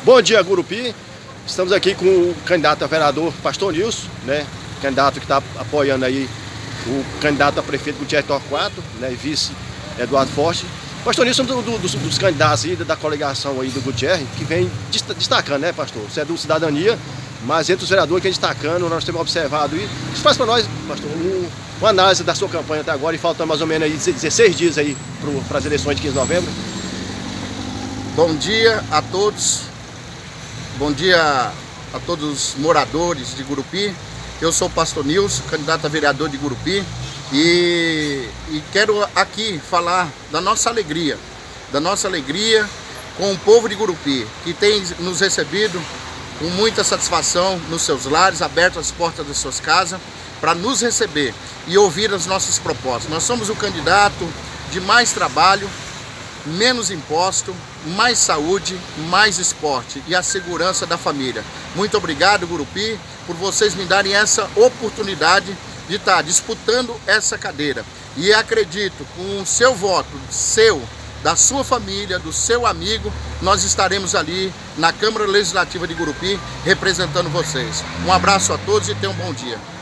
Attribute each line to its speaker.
Speaker 1: Bom dia, Gurupi. Estamos aqui com o candidato a vereador Pastor Nilson, né? Candidato que está apoiando aí o candidato a prefeito Gutierre Torquato, né? E vice Eduardo Forte. Pastor Nilson é um dos candidatos aí da coligação aí do Gutierre, que vem destacando, né, pastor? Você é do Cidadania, mas entre os vereadores que vem destacando, nós temos observado aí. Isso faz para nós, pastor, uma análise da sua campanha até agora, e faltando mais ou menos aí 16 dias aí para as eleições de 15 de novembro.
Speaker 2: Bom dia a todos, bom dia a todos os moradores de Gurupi. Eu sou o Pastor Nilson, candidato a vereador de Gurupi, e quero aqui falar da nossa alegria com o povo de Gurupi, que tem nos recebido com muita satisfação nos seus lares, aberto as portas das suas casas, para nos receber e ouvir as nossas propostas. Nós somos o candidato de mais trabalho, menos imposto, mais saúde, mais esporte e a segurança da família. Muito obrigado, Gurupi, por vocês me darem essa oportunidade de estar disputando essa cadeira. E acredito, com o seu voto, da sua família, do seu amigo, nós estaremos ali na Câmara Legislativa de Gurupi representando vocês. Um abraço a todos e tenham um bom dia.